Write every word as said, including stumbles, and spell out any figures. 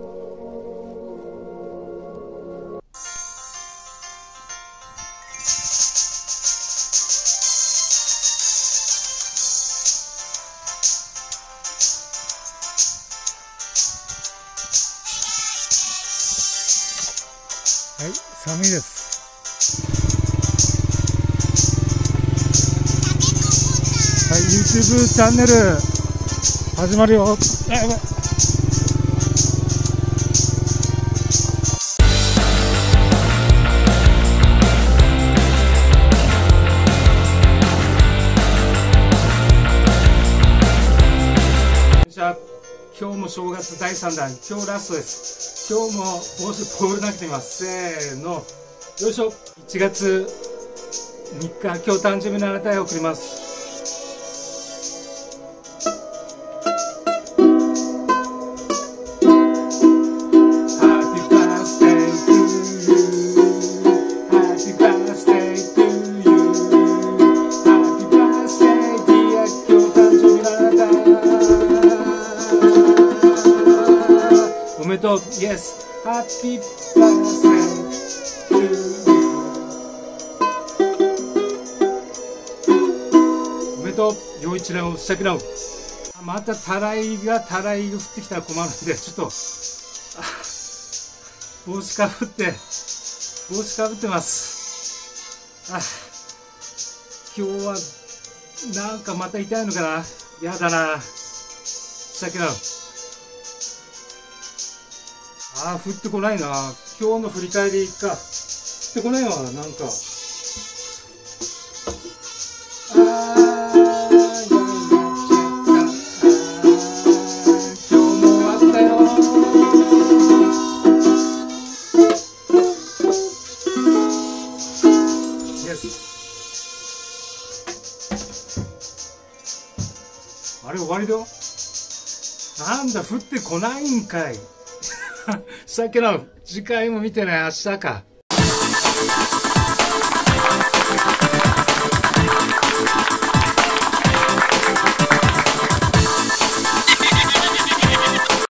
はい、寒いです。はい、YouTube チャンネル始まるよ。あ、やばい。じゃあ今日も正月だいさんだん、今日ラストです。今日ももうすぐボール投げてみます。せーの、よいしょ。いちがつみっか、今日誕生日のあなたへ送ります。おめでとう、イエス、ハッピーバースデートゥーユー。おめでとう、陽一郎、さきの。またたらいがたらいが降ってきたら困るんで、ちょっと帽子かぶって帽子かぶってます。あ、今日はなんかまた痛いのかな。やだな、さきの。ああ、降ってこないな。今日の振り返りか。降ってこないわ、なんか。あー、今日も終わったよ。イエス。あれ、終わりだよ。なんだ、降ってこないんかい。さっきの次回も見てね、明日か。